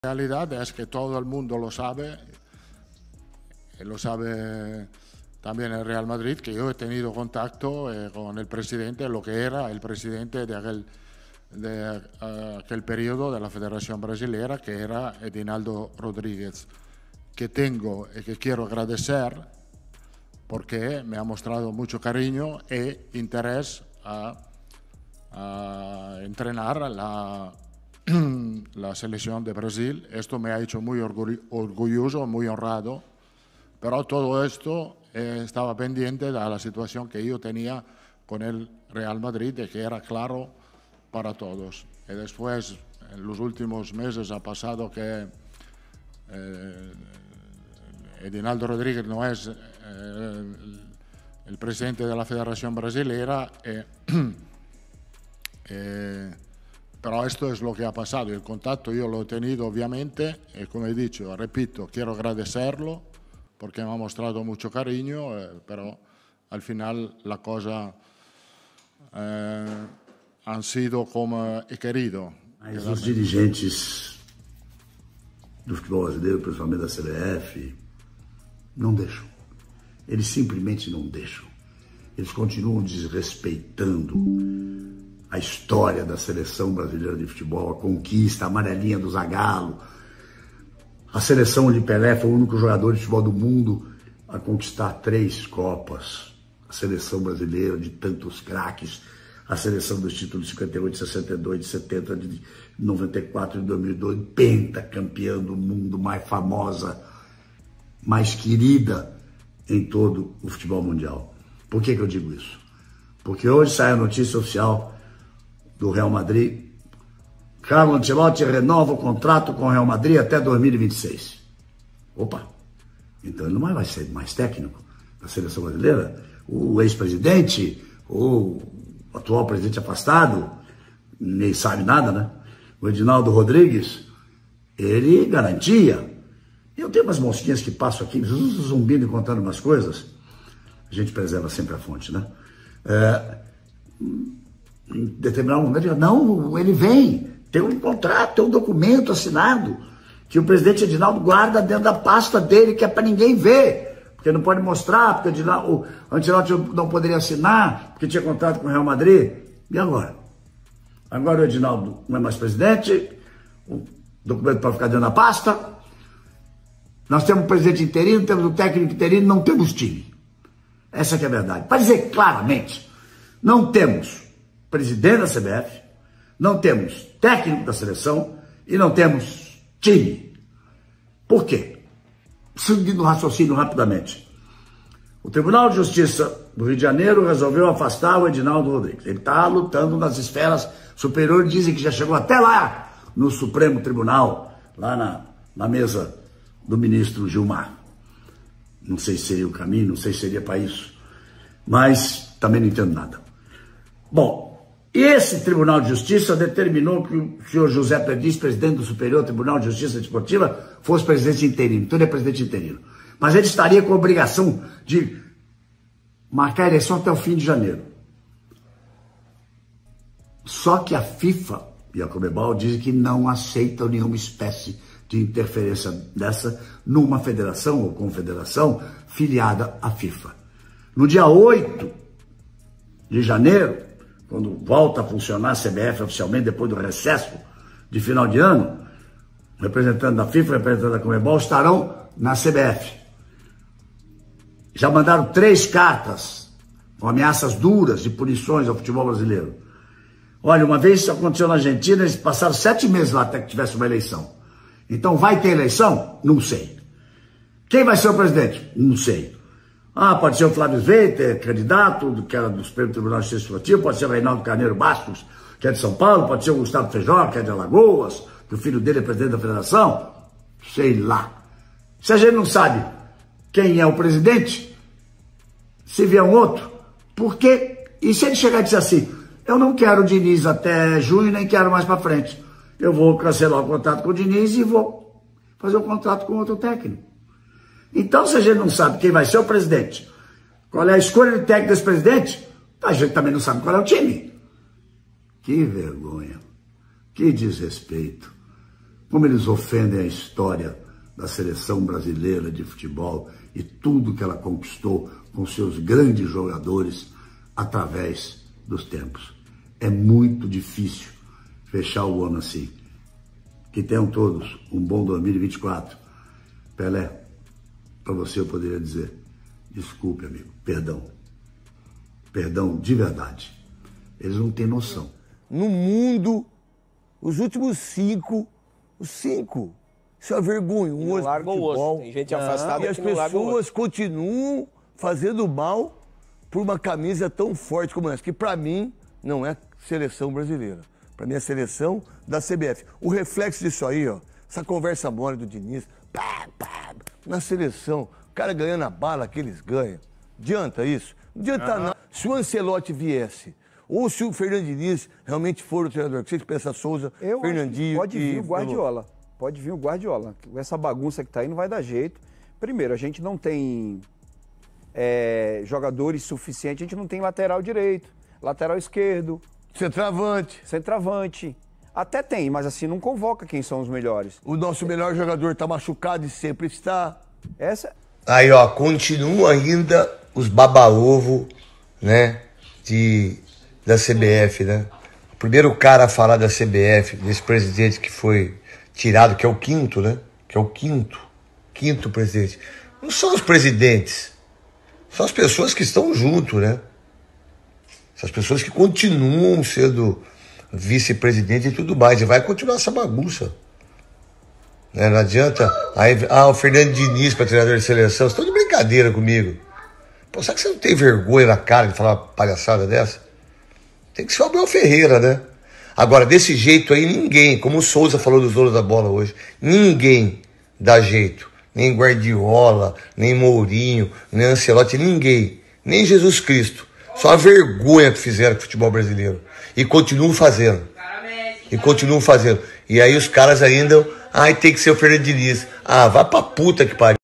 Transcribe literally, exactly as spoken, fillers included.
La realidad es que todo el mundo lo sabe, y lo sabe también el Real Madrid, que yo he tenido contacto eh, con el presidente, lo que era el presidente de aquel, de, uh, aquel periodo de la Federación Brasilera, que era Edinaldo Rodríguez, que tengo y que quiero agradecer porque me ha mostrado mucho cariño e interés a, a entrenar la la selección de Brasil. Esto me ha hecho muy orgulloso, muy honrado, pero todo esto eh, estaba pendiente de la situación que yo tenía con el Real Madrid, de que era claro para todos. Y después, en los últimos meses, ha pasado que eh, Edinaldo Rodríguez no es eh, el, el presidente de la Federación Brasilera, eh, eh, pero esto es lo que ha pasado. El contacto yo lo he tenido, obviamente, y como he dicho, repito, quiero agradecerlo porque me ha mostrado mucho cariño, eh, pero al final la cosa eh, han sido como he querido. Mas os dirigentes do futebol brasileiro, principalmente da C B F, não deixam. Eles simplesmente não deixam. Eles continuam desrespeitando a história da seleção brasileira de futebol, a conquista, a amarelinha do Zagallo. A seleção de Pelé foi o único jogador de futebol do mundo a conquistar três Copas. A seleção brasileira de tantos craques, a seleção dos títulos de cinquenta e oito, de sessenta e dois, de setenta, de noventa e quatro, de dois mil e dois, pentacampeã do mundo, mais famosa, mais querida em todo o futebol mundial. Por que que eu digo isso? Porque hoje sai a notícia oficial do Real Madrid: Carlo Ancelotti renova o contrato com o Real Madrid até dois mil e vinte e seis. Opa, então ele não vai ser mais técnico da seleção brasileira? O ex-presidente, o atual presidente afastado, nem sabe nada, né? O Edinaldo Rodrigues, ele garantia. Eu tenho umas mosquinhas que passam aqui, zumbindo e contando umas coisas. A gente preserva sempre a fonte, né? É... Em determinado momento, não, ele vem, tem um contrato, tem um documento assinado, que o presidente Edinaldo guarda dentro da pasta dele, que é para ninguém ver, porque não pode mostrar, porque o Edinaldo, o Ancelotti não poderia assinar, porque tinha contrato com o Real Madrid. E agora? Agora o Edinaldo não é mais presidente, o documento pode ficar dentro da pasta, nós temos um presidente interino, temos um técnico interino, não temos time. Essa que é a verdade. Para dizer claramente, não temos presidente da C B F, não temos técnico da seleção e não temos time. Por quê? Seguindo o raciocínio rapidamente. O Tribunal de Justiça do Rio de Janeiro resolveu afastar o Edinaldo Rodrigues. Ele está lutando nas esferas superiores, dizem que já chegou até lá no Supremo Tribunal, lá na, na mesa do ministro Gilmar. Não sei se seria o caminho, não sei se seria para isso, mas também não entendo nada. Bom, esse Tribunal de Justiça determinou que o senhor José Perdiz, presidente do Superior Tribunal de Justiça Desportiva, fosse presidente interino. Então ele é presidente interino. Mas ele estaria com a obrigação de marcar a eleição até o fim de janeiro. Só que a FIFA e a Conmebol dizem que não aceitam nenhuma espécie de interferência dessa numa federação ou confederação filiada à FIFA. No dia oito de janeiro, quando volta a funcionar a C B F oficialmente, depois do recesso de final de ano, representante da FIFA e representante da Conmebol estarão na C B F. Já mandaram três cartas com ameaças duras de punições ao futebol brasileiro. Olha, uma vez isso aconteceu na Argentina, eles passaram sete meses lá até que tivesse uma eleição. Então vai ter eleição? Não sei. Quem vai ser o presidente? Não sei. Ah, pode ser o Flávio Sveiter, candidato, que era do Supremo Tribunal de Justiça Desportiva, pode ser o Reinaldo Carneiro Bastos, que é de São Paulo, pode ser o Gustavo Feijó, que é de Alagoas, que o filho dele é presidente da federação, sei lá. Se a gente não sabe quem é o presidente, se vier um outro, por quê? E se ele chegar e dizer assim, eu não quero o Diniz até junho, nem quero mais para frente, eu vou cancelar o contrato com o Diniz e vou fazer um contrato com outro técnico. Então, se a gente não sabe quem vai ser o presidente, qual é a escolha de técnico desse presidente, a gente também não sabe qual é o time. Que vergonha, que desrespeito. como eles ofendem a história da seleção brasileira de futebol e tudo que ela conquistou com seus grandes jogadores através dos tempos. É muito difícil fechar o ano assim. Que tenham todos um bom dois mil e vinte e quatro. Pelé, para você eu poderia dizer, desculpe, amigo, perdão. Perdão de verdade. Eles não têm noção. No mundo, os últimos cinco, os cinco, isso é vergonhoso. Larga o osso. Tem gente afastada e as que não larga o pessoas osso. continuam fazendo mal por uma camisa tão forte como essa, que para mim não é seleção brasileira. Para mim é seleção da C B F. O reflexo disso aí, ó, essa conversa mole do Diniz, pá, pá, na seleção, o cara ganhando a bala que eles ganham. Adianta isso? Não adianta nada. Se o Ancelotti viesse, ou se o Fernando Diniz realmente for o treinador, que vocês pensam Souza, Eu Fernandinho pode vir e o Guardiola. Pode vir o Guardiola. Essa bagunça que tá aí não vai dar jeito. Primeiro, a gente não tem é, jogadores suficientes, a gente não tem lateral direito, lateral esquerdo, centroavante. centroavante. Até tem, mas assim, não convoca quem são os melhores. O nosso melhor jogador tá machucado e sempre está. Essa... Aí, ó, continua ainda os baba-ovo, né, de, da C B F, né? O primeiro cara a falar da C B F, desse presidente que foi tirado, que é o quinto, né? Que é o quinto, quinto presidente. Não são os presidentes, são as pessoas que estão junto, né? Essas pessoas que continuam sendo vice-presidente e tudo mais. E vai continuar essa bagunça. Né? Não adianta. Aí, ah, o Fernando Diniz para treinador de seleção. Vocês estão de brincadeira comigo. Pô, será que você não tem vergonha na cara de falar uma palhaçada dessa? Tem que ser o Abel Ferreira, né? Agora, desse jeito aí, ninguém, como o Souza falou dos donos da bola hoje, ninguém dá jeito. Nem Guardiola, nem Mourinho, nem Ancelotti, ninguém. Nem Jesus Cristo. Só a vergonha que fizeram com o futebol brasileiro. E continuam fazendo. E continuam fazendo. E aí os caras ainda... Ai, tem que ser o Fernando Diniz. Ah, vai pra puta que pariu.